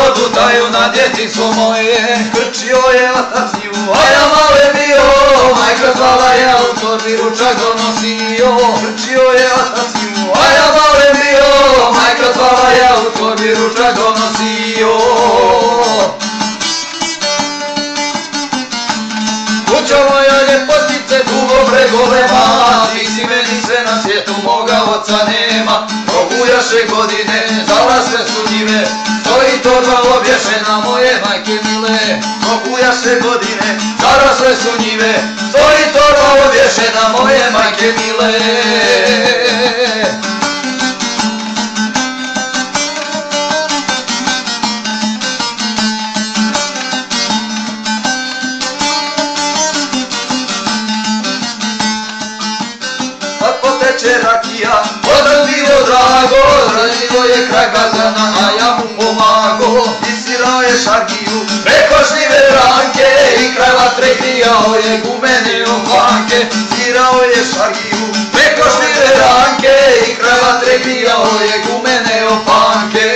odutaju na djetinjstvo moje. Krčio je otac nju, a ja male bio, majka zvala je u torbi ručak donosio. Krčio je otac nju, a ja male bio, majka zvala je u torbi ručak donosio. Kuća moja ljepotice dugo pregolema, ti si meni sve na svijetu, moga oca nema. Probujaše godine, zarasle su njive, stoji torba obješena moje majke mile. Probujaše godine, zarasle su njive, stoji torba obješena moje majke mile. Poteče rakija, odem bilo drago, ranjivo je kraj Gazana, a ja mu pomago. Isirao je šargiju, preko šljive ranke, i kraj vatre grijao je gumene ofanke. Isirao je šargiju, preko šljive ranke, i kraj vatre grijao je gumene ofanke.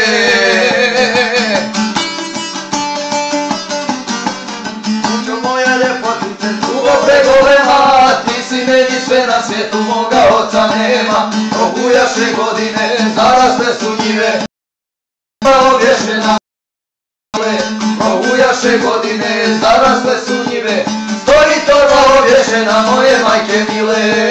Kućo moja ljepotice, dugo pregolema, ti si meni sve na svijetu, moga oca nema. Probujaše godine, zarasle su njive, obješena mile. Probujaše godine, zarasle su njive, stoji torba obješena moje majke mile.